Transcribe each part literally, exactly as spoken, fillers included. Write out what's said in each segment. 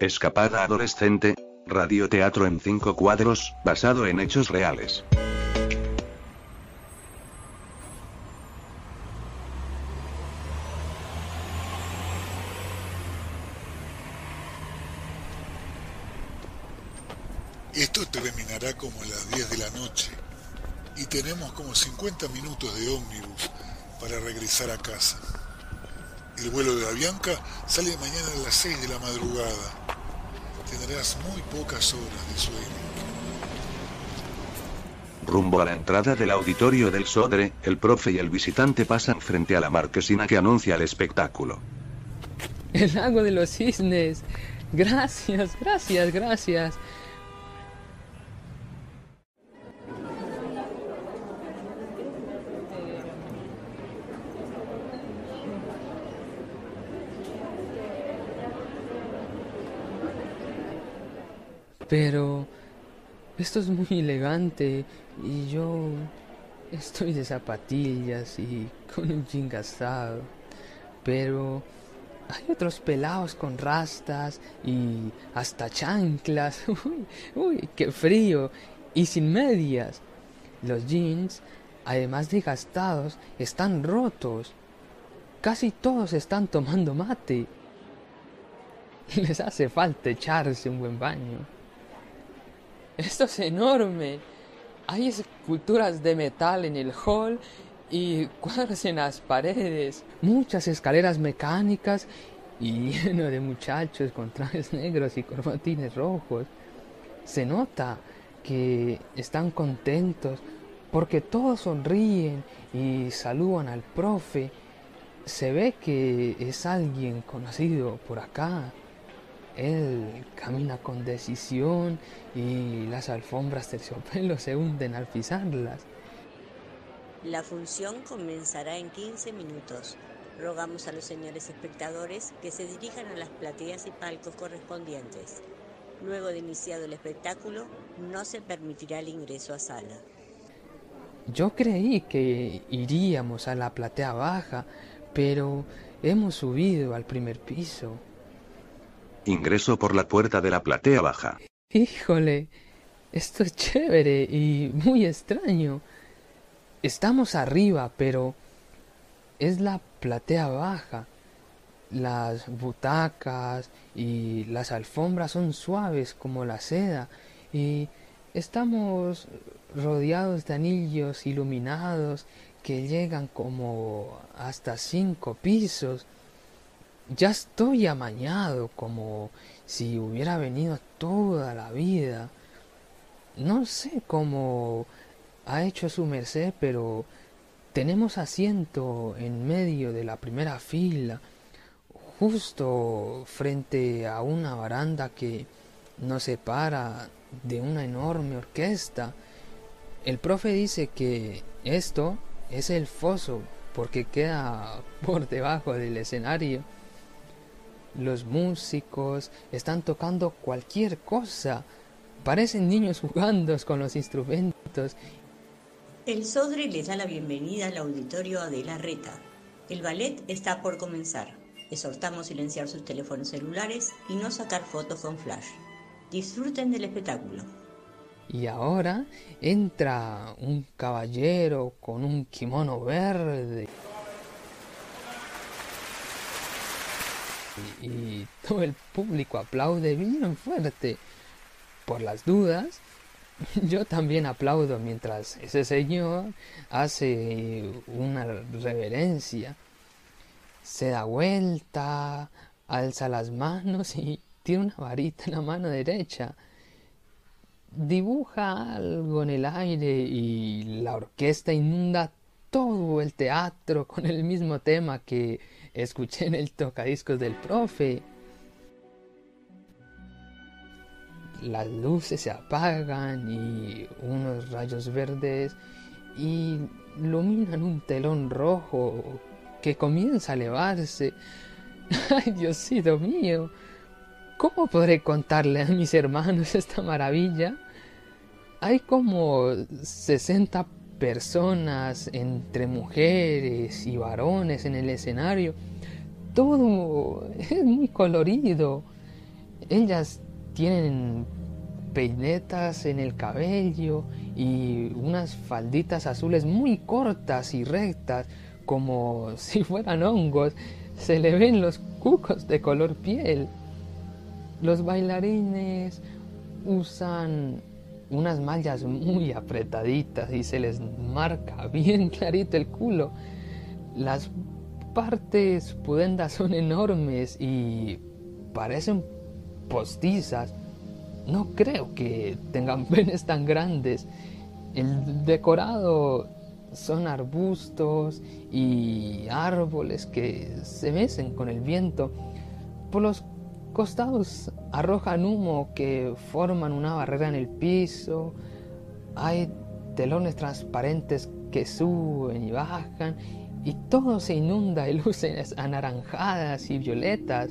Escapada adolescente, radioteatro en cinco cuadros, basado en hechos reales. Esto terminará como a las diez de la noche y tenemos como cincuenta minutos de ómnibus para regresar a casa. El vuelo de Avianca sale mañana a las seis de la madrugada. Tendrás muy pocas horas de sueño. Rumbo a la entrada del auditorio del Sodre, el profe y el visitante pasan frente a la marquesina que anuncia el espectáculo. El lago de los cisnes. Gracias, gracias, gracias. Pero esto es muy elegante y yo estoy de zapatillas y con un jean gastado. Pero hay otros pelados con rastas y hasta chanclas. Uy, uy, qué frío. Y sin medias. Los jeans, además de gastados, están rotos. Casi todos están tomando mate. Les hace falta echarse un buen baño. Esto es enorme. Hay esculturas de metal en el hall y cuadros en las paredes. Muchas escaleras mecánicas y lleno de muchachos con trajes negros y corbatines rojos. Se nota que están contentos porque todos sonríen y saludan al profe. Se ve que es alguien conocido por acá. Él camina con decisión y las alfombras terciopelo se hunden al pisarlas. La función comenzará en quince minutos. Rogamos a los señores espectadores que se dirijan a las plateas y palcos correspondientes. Luego de iniciado el espectáculo, no se permitirá el ingreso a sala. Yo creí que iríamos a la platea baja, pero hemos subido al primer piso. Ingreso por la puerta de la platea baja. Híjole, esto es chévere y muy extraño. Estamos arriba, pero es la platea baja. Las butacas y las alfombras son suaves como la seda y estamos rodeados de anillos iluminados que llegan como hasta cinco pisos. Ya estoy amañado, como si hubiera venido toda la vida. No sé cómo ha hecho su merced, pero tenemos asiento en medio de la primera fila, justo frente a una baranda que nos separa de una enorme orquesta. El profe dice que esto es el foso porque queda por debajo del escenario. Los músicos están tocando cualquier cosa. Parecen niños jugando con los instrumentos. El Sodre les da la bienvenida al auditorio Adela Reta. El ballet está por comenzar. Exhortamos silenciar sus teléfonos celulares y no sacar fotos con flash. Disfruten del espectáculo. Y ahora entra un caballero con un kimono verde. Y todo el público aplaude bien fuerte. Por las dudas, yo también aplaudo mientras ese señor hace una reverencia. Se da vuelta, alza las manos y tiene una varita en la mano derecha. Dibuja algo en el aire y la orquesta inunda todo el teatro con el mismo tema que escuché en el tocadiscos del profe. Las luces se apagan y unos rayos verdes iluminan un telón rojo que comienza a elevarse. ¡Ay, Diosito mío! ¿Cómo podré contarle a mis hermanos esta maravilla? Hay como sesenta personas entre mujeres y varones en el escenario. Todo es muy colorido. Ellas tienen peinetas en el cabello y unas falditas azules muy cortas y rectas, como si fueran hongos. Se le ven los cucos de color piel. Los bailarines usan unas mallas muy apretaditas y se les marca bien clarito el culo. Las partes pudendas son enormes y parecen postizas. No creo que tengan penes tan grandes. El decorado son arbustos y árboles que se mecen con el viento. Por los costados arrojan humo que forman una barrera en el piso. Hay telones transparentes que suben y bajan y todo se inunda de luces anaranjadas y violetas.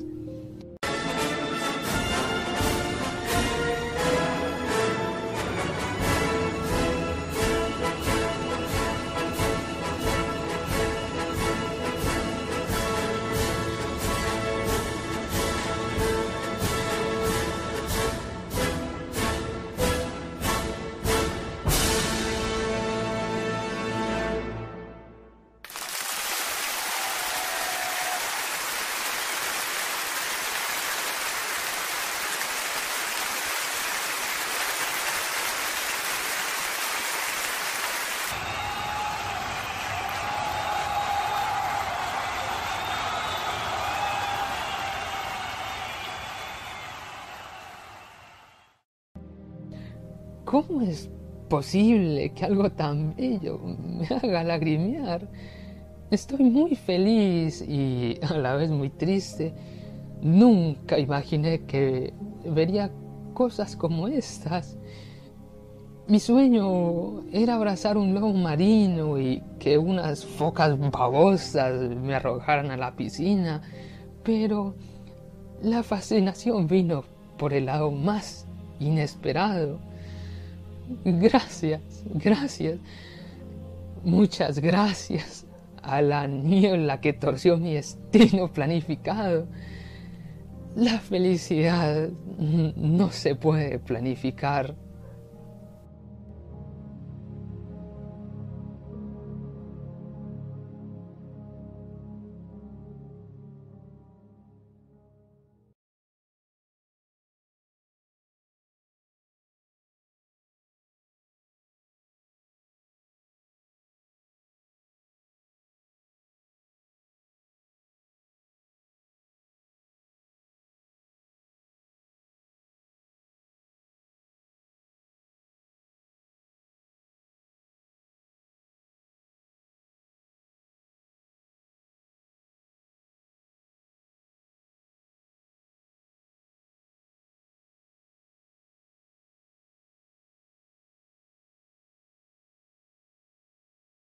¿Cómo es posible que algo tan bello me haga lagrimear? Estoy muy feliz y a la vez muy triste. Nunca imaginé que vería cosas como estas. Mi sueño era abrazar un lobo marino y que unas focas babosas me arrojaran a la piscina, pero la fascinación vino por el lado más inesperado. Gracias, gracias, muchas gracias a la niebla que torció mi destino planificado. La felicidad no se puede planificar.